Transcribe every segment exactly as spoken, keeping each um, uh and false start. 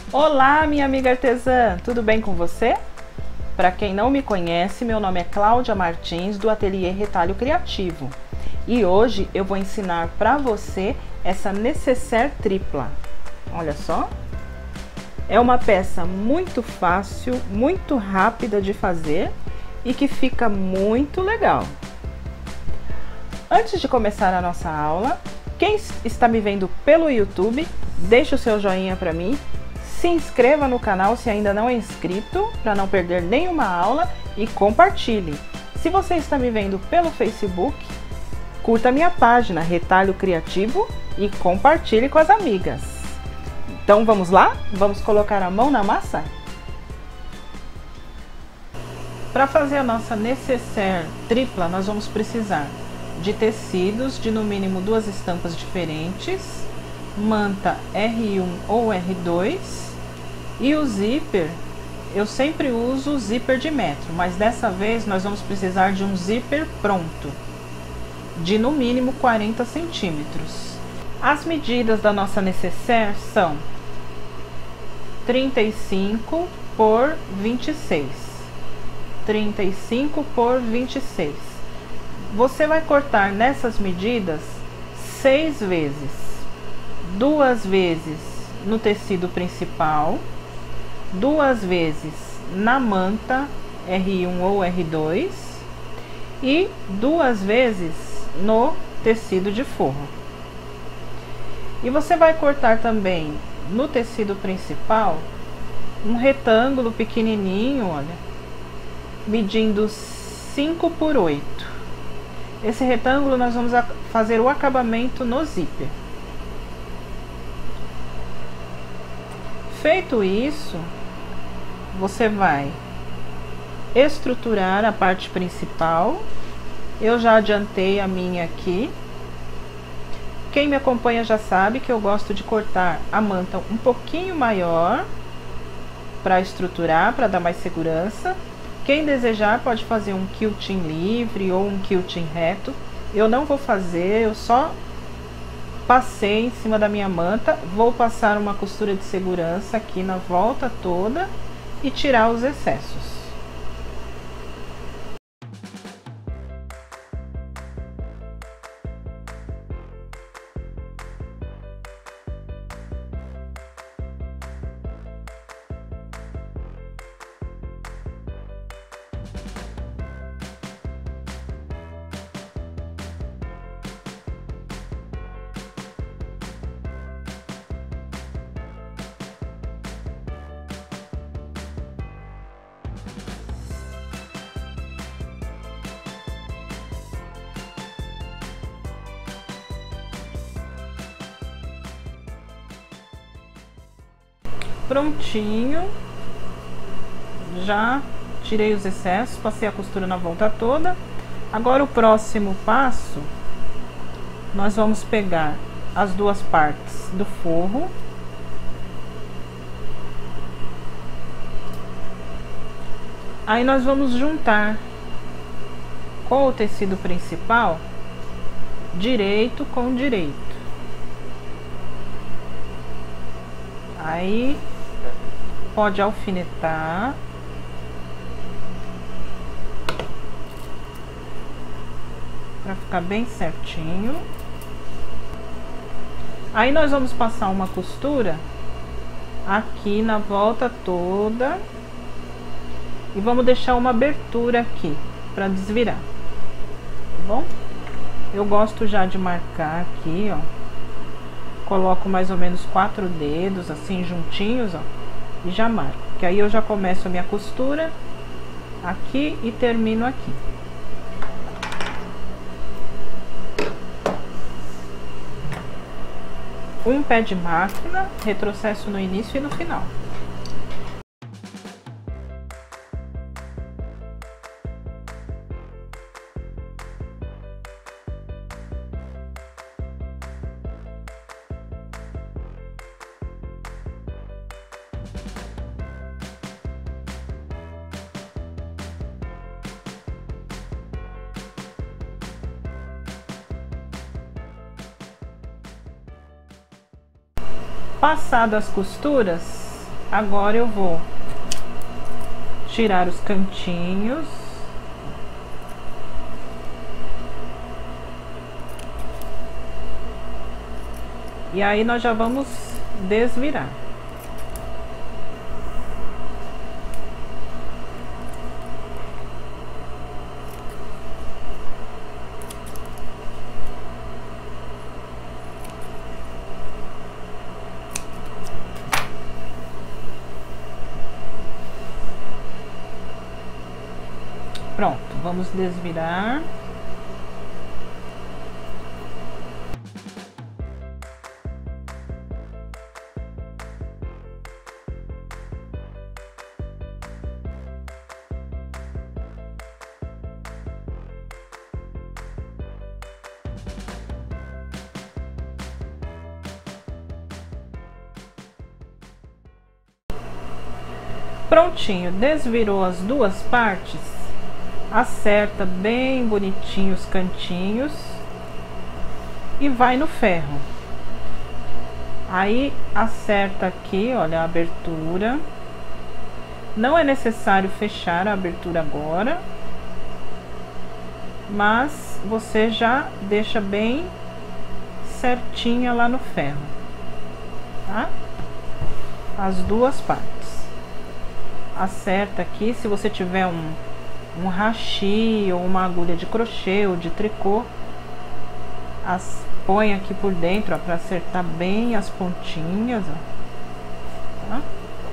Olá, minha amiga artesã, tudo bem com você? Para quem não me conhece, meu nome é Cláudia Martins, do Ateliê Retalho Criativo. E hoje eu vou ensinar para você essa nécessaire tripla. Olha só. É uma peça muito fácil, muito rápida de fazer e que fica muito legal. Antes de começar a nossa aula, quem está me vendo pelo YouTube, deixe o seu joinha para mim. Se inscreva no canal se ainda não é inscrito, para não perder nenhuma aula, e compartilhe. Se você está me vendo pelo Facebook, curta minha página Retalho Criativo e compartilhe com as amigas. Então vamos lá? Vamos colocar a mão na massa? Para fazer a nossa nécessaire tripla, nós vamos precisar de tecidos de no mínimo duas estampas diferentes, manta R um ou R dois, e o zíper, eu sempre uso o zíper de metro, mas dessa vez nós vamos precisar de um zíper pronto, de no mínimo quarenta centímetros. As medidas da nossa nécessaire são trinta e cinco por vinte e seis, trinta e cinco por vinte e seis. Você vai cortar nessas medidas seis vezes, duas vezes no tecido principal, duas vezes na manta R um ou R dois e duas vezes no tecido de forro. E você vai cortar também no tecido principal um retângulo pequenininho, olha, medindo cinco por oito. Esse retângulo nós vamos fazer o acabamento no zíper. Feito isso, você vai estruturar a parte principal. Eu já adiantei a minha aqui. Quem me acompanha já sabe que eu gosto de cortar a manta um pouquinho maior para estruturar, para dar mais segurança. Quem desejar pode fazer um quilting livre ou um quilting reto. Eu não vou fazer, eu só passei em cima da minha manta, vou passar uma costura de segurança aqui na volta toda e tirar os excessos. Prontinho, já tirei os excessos, passei a costura na volta toda. Agora o próximo passo, nós vamos pegar as duas partes do forro, aí nós vamos juntar com o tecido principal, direito com direito. Aí pode alfinetar. Para ficar bem certinho. Aí nós vamos passar uma costura aqui na volta toda. E vamos deixar uma abertura aqui para desvirar. Tá bom? Eu gosto já de marcar aqui, ó. Coloco mais ou menos quatro dedos assim juntinhos, ó, e já marco, que aí eu já começo a minha costura aqui e termino aqui. Um pé de máquina, retrocesso no início e no final. Passado as costuras, Agora eu vou tirar os cantinhos. E aí nós já vamos desvirar. Pronto, vamos desvirar. Prontinho, desvirou as duas partes. Acerta bem bonitinho os cantinhos e vai no ferro. Aí acerta aqui, olha, a abertura. Não é necessário fechar a abertura agora, mas você já deixa bem certinha lá no ferro, tá? As duas partes. Acerta aqui, se você tiver um um hashi ou uma agulha de crochê ou de tricô, as põe aqui por dentro, para acertar bem as pontinhas, ó, tá?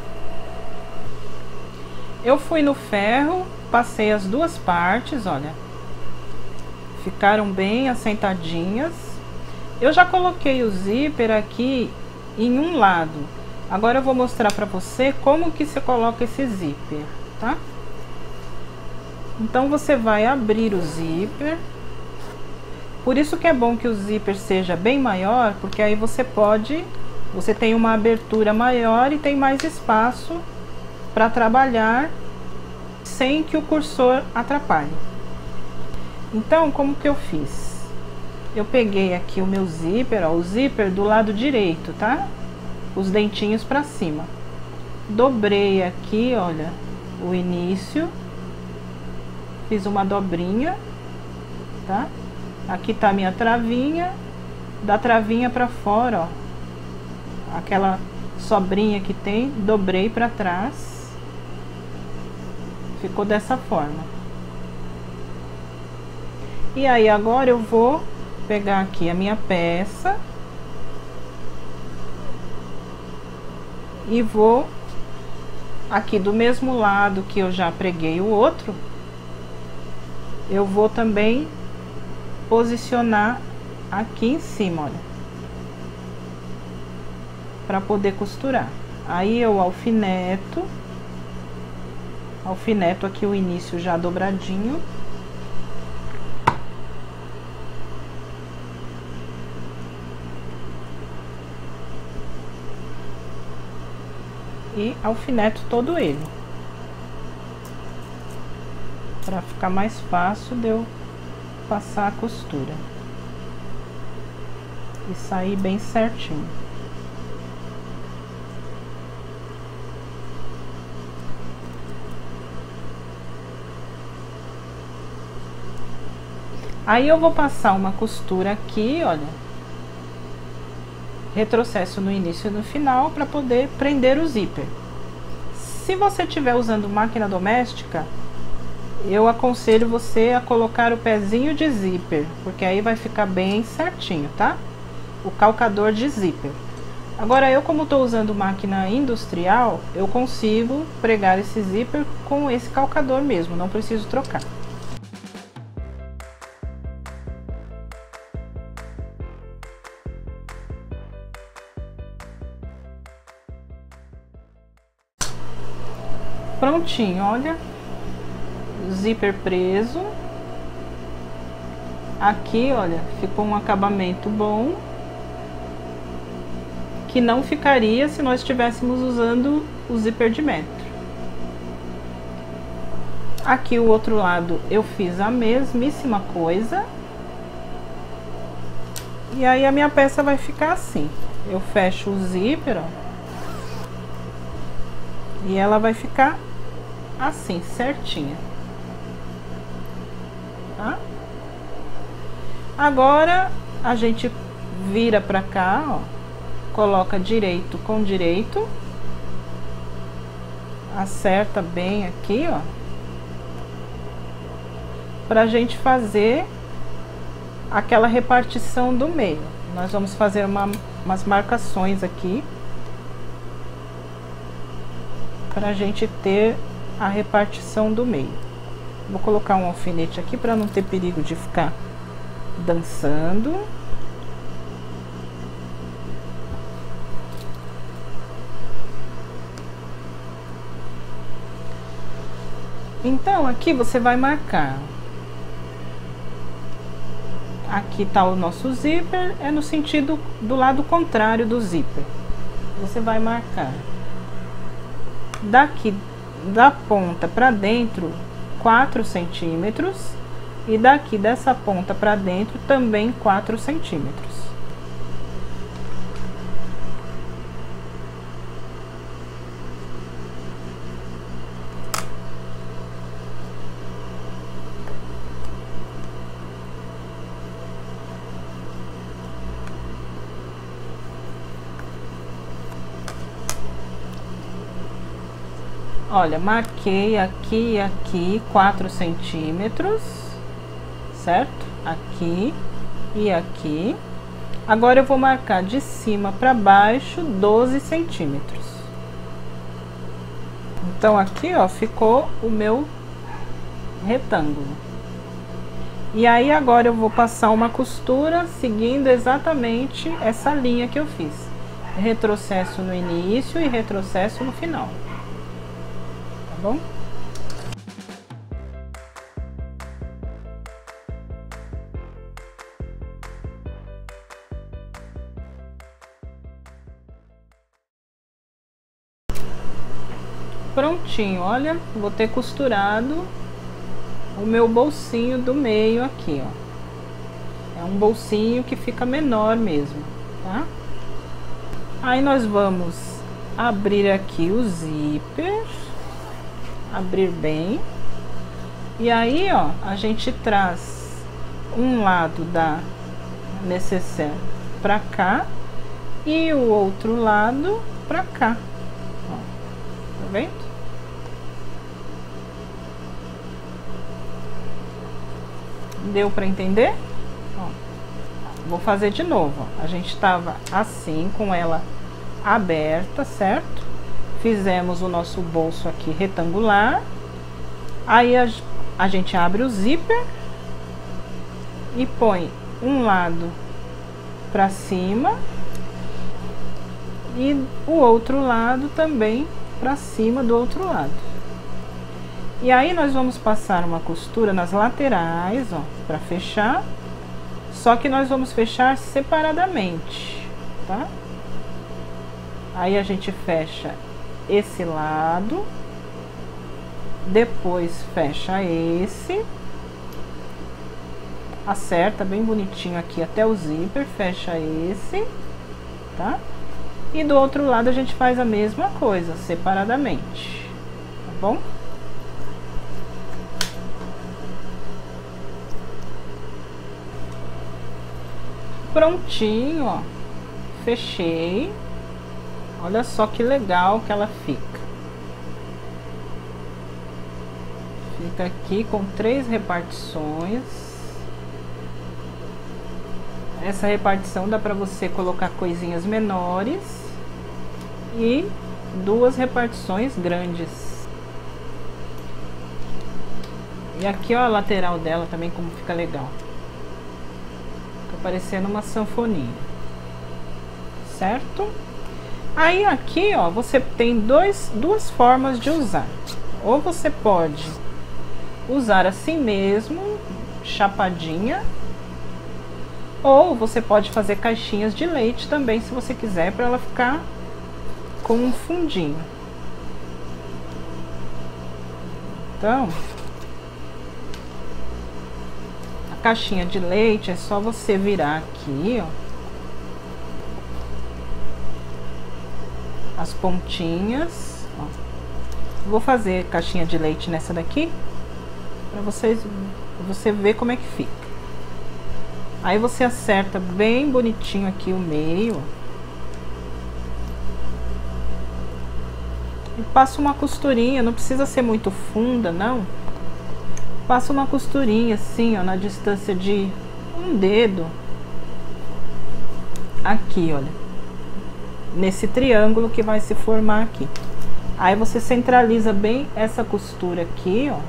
Eu fui no ferro, passei as duas partes, olha, ficaram bem assentadinhas. Eu já coloquei o zíper aqui em um lado. Agora eu vou mostrar para você como que se coloca esse zíper, tá? Então você vai abrir o zíper. Por isso que é bom que o zíper seja bem maior, porque aí você pode, você tem uma abertura maior e tem mais espaço para trabalhar sem que o cursor atrapalhe. Então, como que eu fiz? Eu peguei aqui o meu zíper, ó, o zíper do lado direito, tá? Os dentinhos para cima. Dobrei aqui, olha, o início. Fiz uma dobrinha, tá? Aqui tá a minha travinha, da travinha para fora, ó, aquela sobrinha que tem, dobrei para trás, ficou dessa forma. E aí agora eu vou pegar aqui a minha peça e vou aqui do mesmo lado que eu já preguei o outro. Eu vou também posicionar aqui em cima, olha, para poder costurar. Aí eu alfineto, alfineto aqui o início já dobradinho. E alfineto todo ele, para ficar mais fácil de eu passar a costura e sair bem certinho. Aí eu vou passar uma costura aqui, olha, retrocesso no início e no final para poder prender o zíper. Se você estiver usando máquina doméstica, eu aconselho você a colocar o pezinho de zíper, porque aí vai ficar bem certinho, tá? O calcador de zíper. Agora eu, como estou usando máquina industrial, eu consigo pregar esse zíper com esse calcador mesmo, não preciso trocar. Prontinho, olha, zíper preso. Aqui, olha, ficou um acabamento bom, que não ficaria se nós estivéssemos usando o zíper de metro. Aqui o outro lado eu fiz a mesmíssima coisa. E aí a minha peça vai ficar assim. Eu fecho o zíper, ó. E ela vai ficar assim, certinha. Tá? Agora a gente vira pra cá, ó, coloca direito com direito, acerta bem aqui, ó, pra gente fazer aquela repartição do meio. Nós vamos fazer uma, umas marcações aqui pra gente ter a repartição do meio. Vou colocar um alfinete aqui para não ter perigo de ficar dançando. Então aqui você vai marcar. Aqui tá o nosso zíper, é no sentido do lado contrário do zíper. Você vai marcar daqui da ponta para dentro quatro centímetros e daqui dessa ponta para dentro também quatro centímetros. Olha, marquei aqui e aqui quatro centímetros, certo? Aqui e aqui. Agora eu vou marcar de cima para baixo doze centímetros. Então aqui, ó, ficou o meu retângulo. E aí agora eu vou passar uma costura seguindo exatamente essa linha que eu fiz. Retrocesso no início e retrocesso no final. Bom? Prontinho, olha, vou ter costurado o meu bolsinho do meio aqui, ó. É um bolsinho que fica menor mesmo, tá? Aí nós vamos abrir aqui o zíper. Abrir bem. E aí, ó, a gente traz um lado da necessaire pra cá e o outro lado pra cá. Ó, tá vendo? Deu pra entender? Ó, vou fazer de novo, ó. A gente tava assim com ela aberta, certo? Fizemos o nosso bolso aqui retangular. Aí a, a gente abre o zíper e põe um lado para cima e o outro lado também para cima do outro lado. E aí nós vamos passar uma costura nas laterais, ó, para fechar. Só que nós vamos fechar separadamente, tá? Aí a gente fecha esse lado, depois fecha esse, acerta bem bonitinho aqui até o zíper, fecha esse, tá? E do outro lado a gente faz a mesma coisa, separadamente, tá bom? Prontinho, ó, fechei. Olha só que legal que ela fica. Fica aqui com três repartições. Essa repartição dá para você colocar coisinhas menores e duas repartições grandes. E aqui, ó, a lateral dela também como fica legal. Fica parecendo uma sanfoninha. Certo? Aí aqui, ó, você tem dois, duas formas de usar. Ou você pode usar assim mesmo, chapadinha. Ou você pode fazer caixinhas de leite também, se você quiser, para ela ficar com um fundinho. Então, a caixinha de leite é só você virar aqui, ó, as pontinhas, ó, Vou fazer caixinha de leite nessa daqui, para vocês, você ver como é que fica. Aí você acerta bem bonitinho aqui o meio. E passa uma costurinha, não precisa ser muito funda, não. Passa uma costurinha assim, ó, na distância de um dedo. Aqui, olha. Nesse triângulo que vai se formar aqui. Aí você centraliza bem essa costura aqui, ó.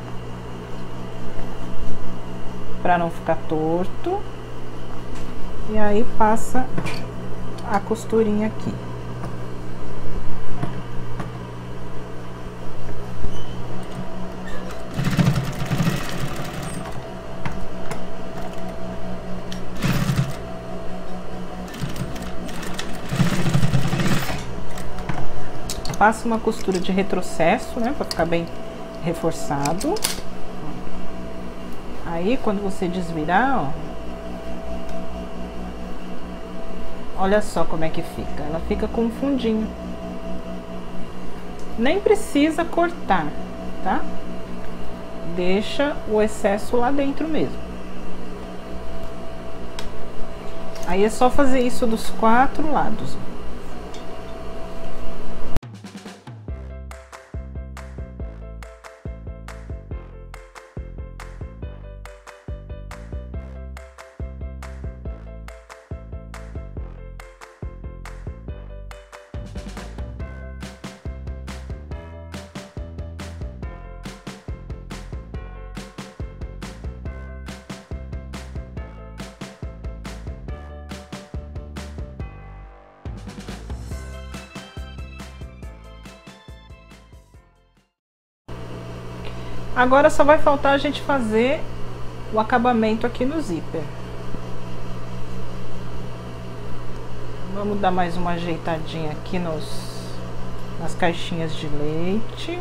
Pra não ficar torto. E aí passa a costurinha aqui. Passa uma costura de retrocesso, né, para ficar bem reforçado. Aí, quando você desvirar, ó, olha só como é que fica. Ela fica com um fundinho. Nem precisa cortar, tá? Deixa o excesso lá dentro mesmo. Aí é só fazer isso dos quatro lados. Agora só vai faltar a gente fazer o acabamento aqui no zíper. Vamos dar mais uma ajeitadinha aqui nos, nas caixinhas de leite.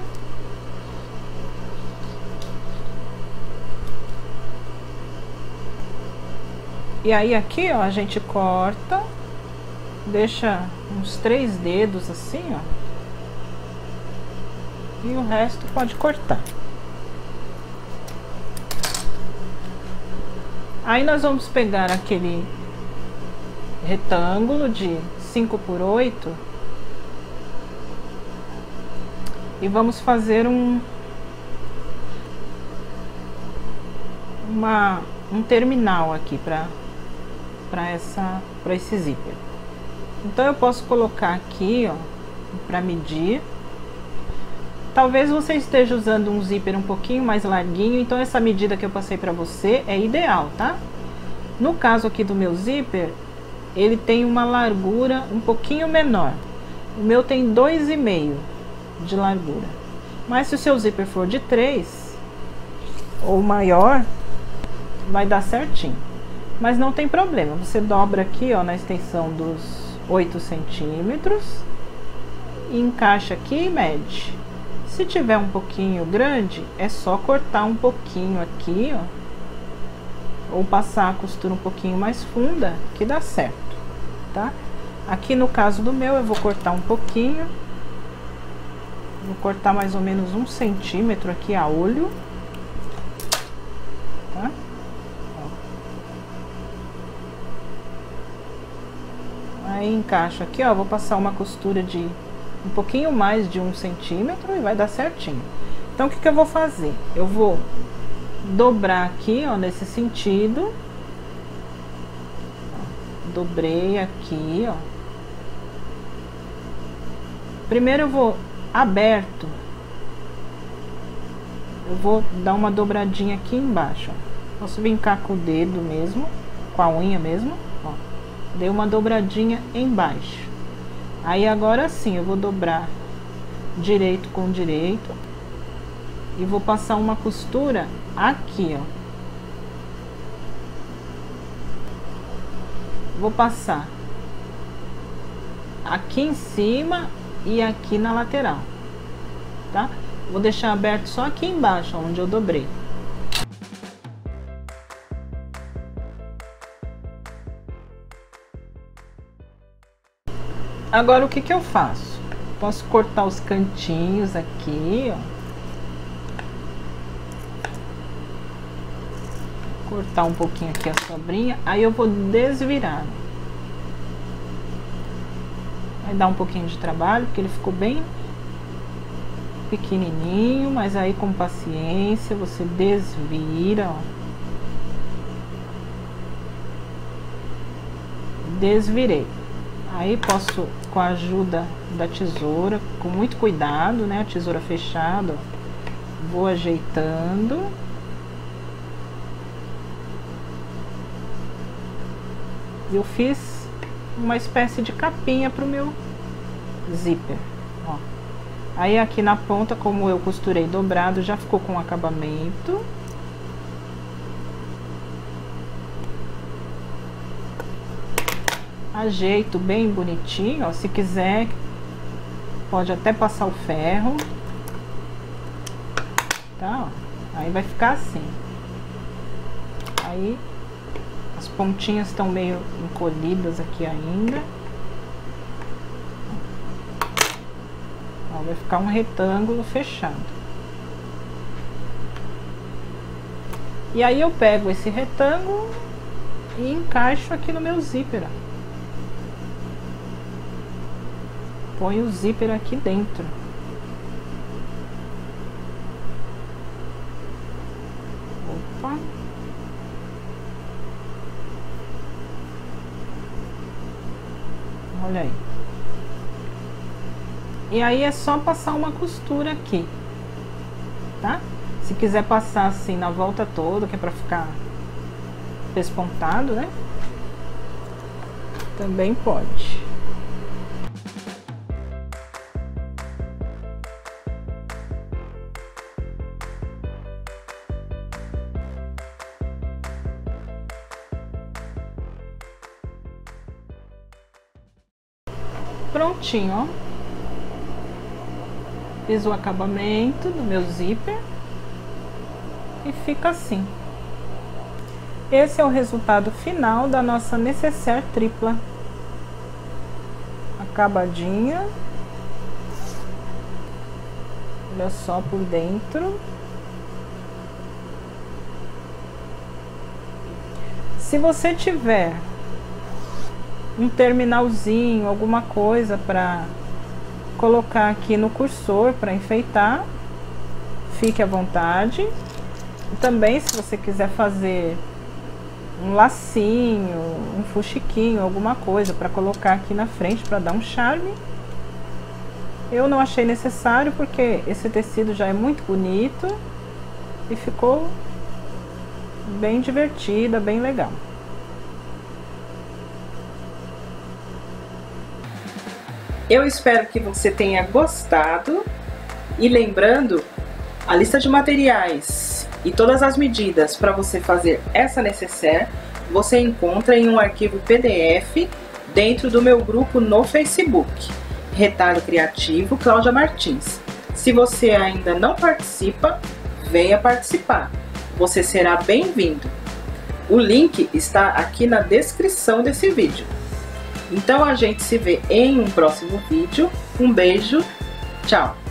E aí aqui, ó, a gente corta, deixa uns três dedos assim, ó. E o resto pode cortar. Aí nós vamos pegar aquele retângulo de cinco por oito e vamos fazer um uma um terminal aqui para para essa para esse zíper. Então eu posso colocar aqui, ó, para medir. Talvez você esteja usando um zíper um pouquinho mais larguinho, então essa medida que eu passei para você é ideal, tá? No caso aqui do meu zíper, ele tem uma largura um pouquinho menor. O meu tem dois e meio de largura. Mas se o seu zíper for de três ou maior, vai dar certinho. Mas não tem problema, você dobra aqui, ó, na extensão dos oito centímetros, e encaixa aqui e mede. Se tiver um pouquinho grande, é só cortar um pouquinho aqui, ó, ou passar a costura um pouquinho mais funda, que dá certo, tá? Aqui no caso do meu, eu vou cortar um pouquinho, vou cortar mais ou menos um centímetro aqui a olho, tá? Ó. Aí encaixo aqui, ó, vou passar uma costura de um pouquinho mais de um centímetro e vai dar certinho. Então o que que eu vou fazer? Eu vou dobrar aqui, ó, nesse sentido. Dobrei aqui, ó. Primeiro eu vou aberto. Eu vou dar uma dobradinha aqui embaixo, ó. Posso vincar com o dedo mesmo, com a unha mesmo, ó. Dei uma dobradinha embaixo. Aí agora sim, eu vou dobrar direito com direito e vou passar uma costura aqui, ó. Vou passar aqui em cima e aqui na lateral, tá? Vou deixar aberto só aqui embaixo, onde eu dobrei. Agora o que que eu faço? Posso cortar os cantinhos aqui, ó. Cortar um pouquinho aqui a sobrinha, aí eu vou desvirar. Vai dar um pouquinho de trabalho, porque ele ficou bem pequenininho, mas aí com paciência você desvira, ó. Desvirei. Aí posso, com a ajuda da tesoura, com muito cuidado, né, a tesoura fechada, ó, vou ajeitando. Eu fiz uma espécie de capinha para o meu zíper, ó. Aí aqui na ponta, como eu costurei dobrado, já ficou com acabamento. Ajeito bem bonitinho, ó. Se quiser, pode até passar o ferro, tá? Ó. Aí vai ficar assim. Aí as pontinhas estão meio encolhidas aqui ainda. Ó, vai ficar um retângulo fechado. E aí eu pego esse retângulo e encaixo aqui no meu zíper, ó. Põe o zíper aqui dentro. Opa. Olha aí. E aí é só passar uma costura aqui, tá? Se quiser passar assim na volta toda, que é pra ficar pespontado, né? Também pode. Prontinho, ó. Fiz o acabamento do meu zíper e fica assim. Esse é o resultado final da nossa necessaire tripla. Acabadinha. Olha só por dentro. Se você tiver um terminalzinho, alguma coisa para colocar aqui no cursor para enfeitar, fique à vontade. E também, se você quiser fazer um lacinho, um fuxiquinho, alguma coisa para colocar aqui na frente para dar um charme, eu não achei necessário porque esse tecido já é muito bonito e ficou bem divertida, bem legal. Eu espero que você tenha gostado e lembrando, a lista de materiais e todas as medidas para você fazer essa necessaire, você encontra em um arquivo P D F dentro do meu grupo no Facebook, Retalho Criativo Cláudia Martins. Se você ainda não participa, venha participar, você será bem-vindo. O link está aqui na descrição desse vídeo. Então a gente se vê em um próximo vídeo. Um beijo, tchau!